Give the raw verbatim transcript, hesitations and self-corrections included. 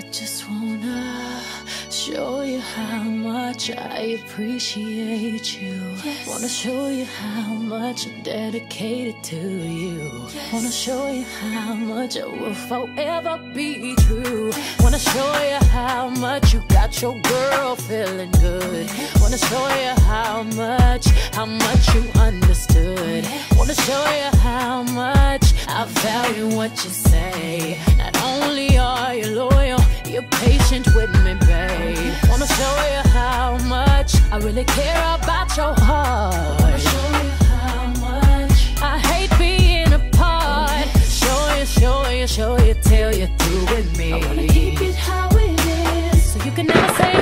Just wanna show you how much I appreciate you. Yes. Wanna show you how much I'm dedicated to you. Yes. Wanna show you how much I will forever be true. Yes. Wanna show you how much you got your girl feeling good. Yes. Wanna show you how much, how much you understood. Yes. Wanna show you how much I value what you say. Not only are you loyal, you're patient with me, babe. Wanna show you how much I really care about your heart. Wanna show you how much I hate being apart. Show you, show you, show you till you're through with me. I wanna keep it how it is, so you can never say